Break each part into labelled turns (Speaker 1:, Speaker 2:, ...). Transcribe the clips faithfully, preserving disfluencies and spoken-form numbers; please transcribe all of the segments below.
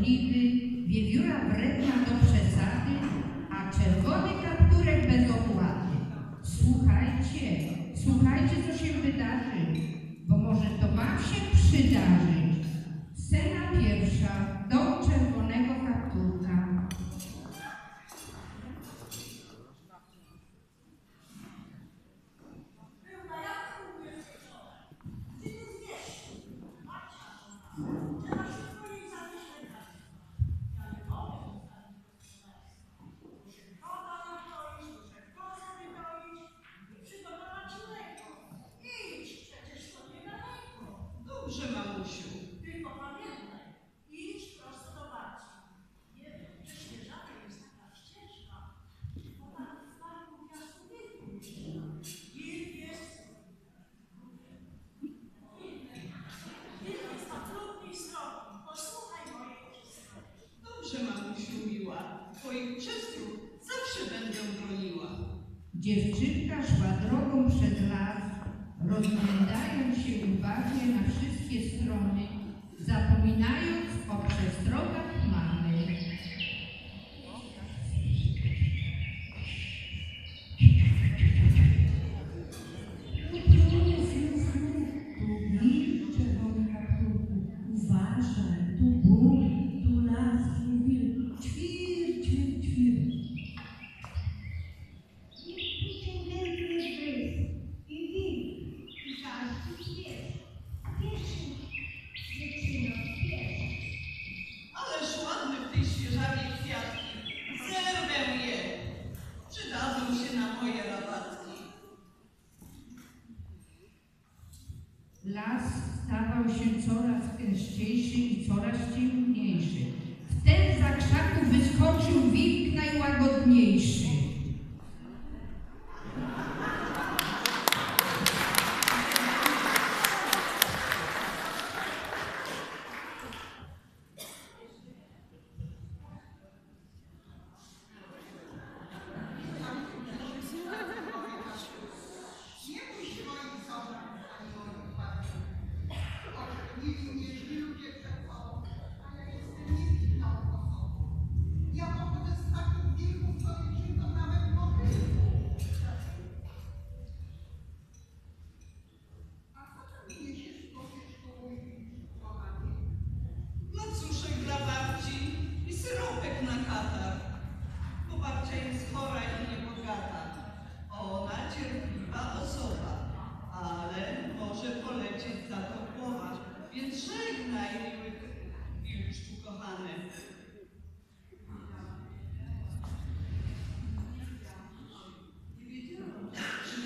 Speaker 1: dobrotliwy, wiewióra wredna do przesady, a czerwony kapturek bezokładny. Słuchajcie, słuchajcie, co się wydarzy, bo może to wam się przydarzyć. Scena pierwsza, dom czerwonego kapturka.
Speaker 2: Dobrze, mamusiu.
Speaker 3: Tylko pamiętaj, idź prosto do babci. Nie wiem, czy świeżaka jest taka ścieżka. Ona w parku piasku wilku mieszka. Wilk jest... Wilk jest na trudnej stronie. Posłuchaj mojej przystrogi.
Speaker 2: Dobrze, mamusiu miła. Twoich przestrug zawsze będę broniła.
Speaker 1: Dziewczynka szła drogą przez las, rozglądając się uważnie na wszystkie strony, zapominając o przestrogach mamy.
Speaker 4: Uważaj, tu ból, tu las, tu wilk, ćwir, ćwir, ćwir.
Speaker 2: Ależ ładne w tej świeżawie kwiatki. Zerwę je. Przydadzą się na moje rabatki.
Speaker 1: Las stawał się coraz gęściejszy i coraz ciemniejszy. Wtem za krzaku wyskoczył wilk najłagodniejszy.
Speaker 2: Placuszek dla babci i syropek na katar. Bo babcia jest chora i niebogata. Ona cierpliwa osoba, ale może polecieć za to głowa. Więc żegnaj, miły wilczku kochany. Nie wiedziałam, że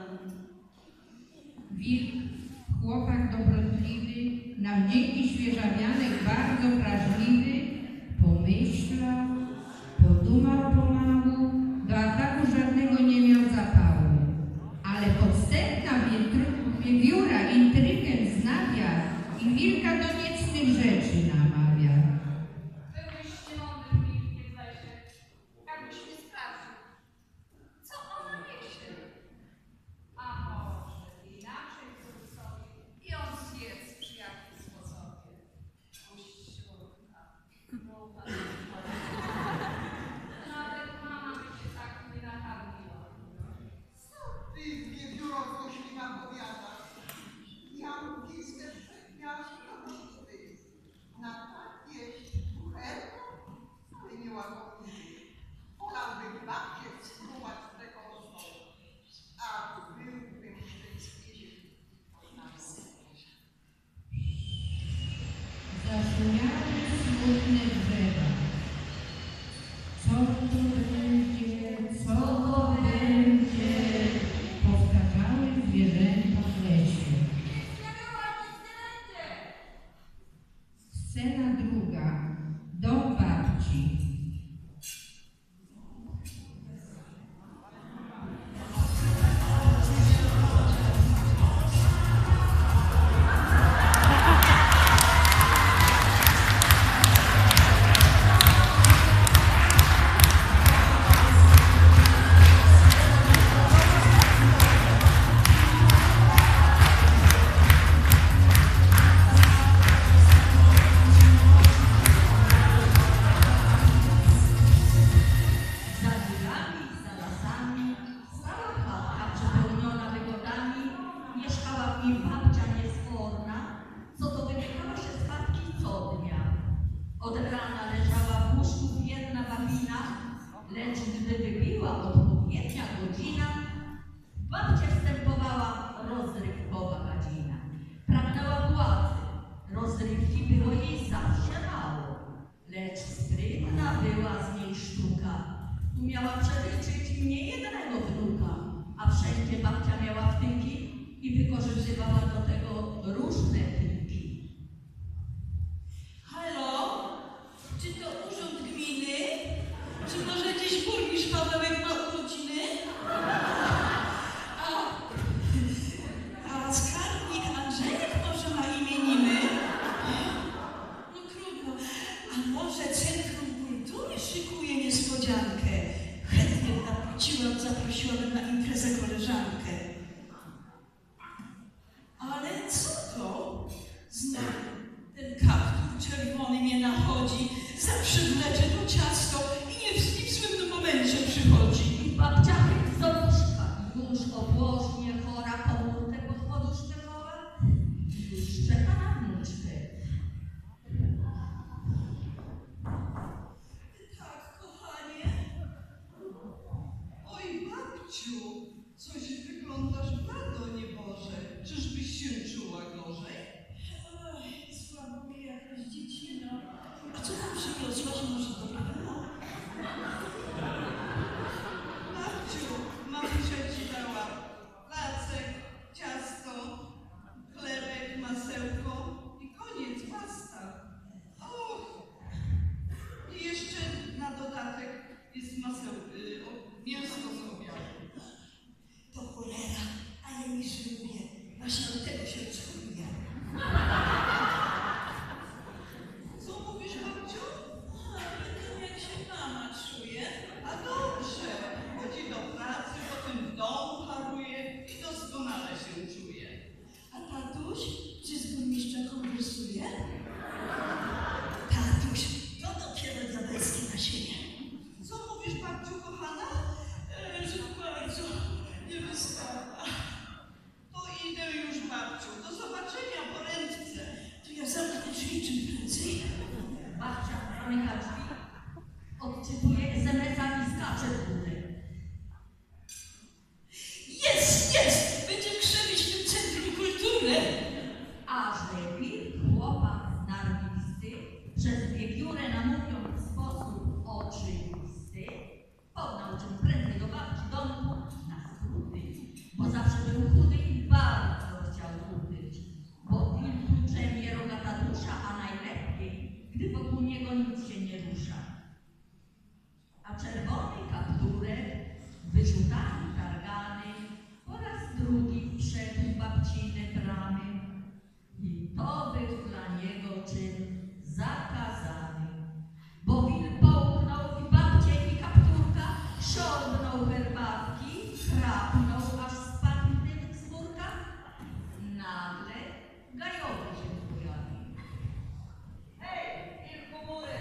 Speaker 1: Wilk, chłopak dobrotliwy, na wdzięki świeżawianek bardzo wrażliwy, pomyślał, podumał pomału, do ataku żadnego nie miał zapału. Ale podstępna wiewióra intrygę znalazła.
Speaker 3: lecz gdy wybiła odpowiednia godzina, babcia wstępowała rozrywkowa gadzina. Pragnęła władzy, rozrywki było jej zawsze mało, lecz sprytna była z niej sztuka. Umiała przeliczyć niejednego wnuka, a wszędzie babcia miała wtyki i wykorzystywała do tego różne triki.
Speaker 5: Halo? Czy to urząd gminy? Czy może gdzieś burmistrz Pawełek ma urodziny? A, a skarbnik Andrzejek może ma imieniny? No trudno. A może Centrum Kultury szykuje niespodziankę? Chętnie zaprosiłam, zaprosiłabym na imprezę koleżankę. Ale co to? Znowu ten kaptur czerwony mnie nachodzi, zawsze wlecze to ciasto i nie w ślicznym momencie przychodzi.
Speaker 3: I babcia z obuszka, już obłożnie chora komórkę pod poduszkę chowa, już czeka na wnuczkę.
Speaker 5: Tak, kochanie.
Speaker 2: Oj, babciu, coś wyglądasz blado, nieboże. Czyżbyś się czuła gorzej?
Speaker 5: Oj, słabo mi jakaś dziecina. A co tam przyniosłaś? Może do rana?
Speaker 2: Babciu, mamusia ci dała placek, ciasto, chlebek, masełko i koniec, basta. Och! I jeszcze na dodatek jest masełko, y, o, mięsko z obiadu.
Speaker 5: To cholera, ale mi żywuje. Właśnie do tego się rozchoruje.
Speaker 2: Co mówisz, babciu?
Speaker 5: A, tylko jak się mama czuje.
Speaker 2: A dobrze, chodzi do pracy, potem w domu haruje i doskonale się czuje.
Speaker 5: A tatuś, czy z burmistrzem konwersuje? Tatuś, to dopiero diabelskie nasienie.
Speaker 2: Co mówisz, babciu kochana?
Speaker 5: E, że bardzo nie wystawa.
Speaker 2: To idę już, babciu. Do zobaczenia po ręce.
Speaker 5: To ja zamknę drzwi czym prędzej.
Speaker 3: Babcia zamyka drzwi, odczytuje es em es a i skacze w górę.
Speaker 5: Jest, jest! Będziemy krzewić w tym Centrum Kultury.
Speaker 3: Aż lepiej chłopak znarwisty przez wiewiórę namówią w sposób oczywisty, pognał czym prędzej do babci domku na skróty, bo zawsze był chudy i bardzo chciał utyć, bo wilku drzemie rogata dusza, a najlepiej, gdy wokół niego nic się nie rusza. A czerwony kapturek, wyrzutami targany, po raz drugi wszedł babcine bramy. I to był dla niego czyn zakazany, bo wilk połknął i babcię i kapturka, szornął herbatki, chrapnął, aż spadł dym z murka. Nagle gajowy się pojawił.
Speaker 5: Hej, wilku mury!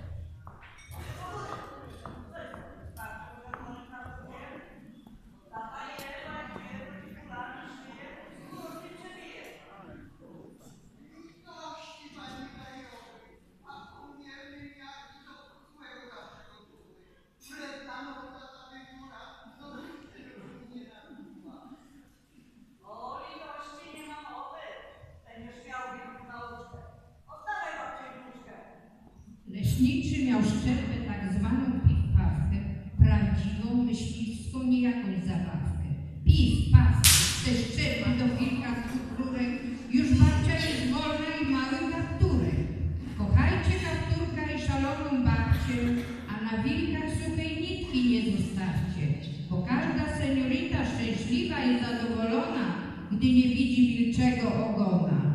Speaker 5: O litości nie ma mowy. Będziesz miał wilku nauczkę. Oddawaj babcię wnuczkę.
Speaker 1: Leśniczy miał szczepę tak zwaną piw-pawkę, prawdziwą, myśliwską, nie jakąś zabawkę. Piw-pawkę, ze szczepi do kilka cukrurek, już babcia jest wolna i mały kapturek. Kochajcie kapturka i szaloną babcię, a na wilkach suchej nitki nie zostawcie, bo każda seniorita szczęśliwa i zadowolona, gdy nie widzi wilczego ogona.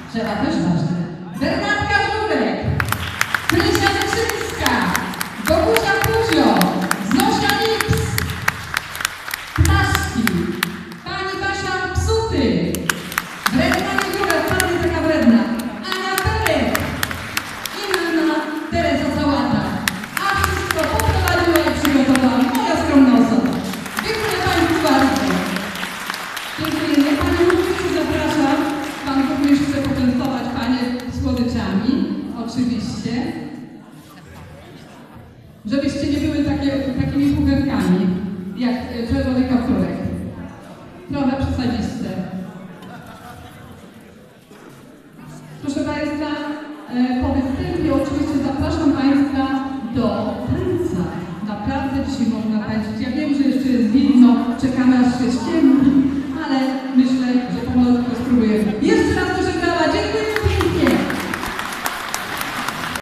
Speaker 6: Trzeba też ważne. Bernardka Żurek, Krysia Wyczyńska, Bogusia Kuzio, Zosia Lips, Ptaszki, pani Basia Psuty, wredna Jura, wcale nie taka wredna, Ania Perek i Anna Teresa Sałata. A wszystko poprowadziła i przygotowała moja skromna osoba. Dziękuję Państwu bardzo. Dziękuję. Panie Burmistrzu, zapraszam. Pan Burmistrz chce poczęstować Panie słodyczami, oczywiście. Żebyście nie były takie, takimi kuchenkami, jak czerwony kapturek. Trochę przesadziste. Proszę Państwa, e, po występie oczywiście zapraszam Państwa do tańca. Naprawdę dzisiaj można tańczyć. Ja wiem, że jeszcze jest zimno, czekamy aż się ściemni.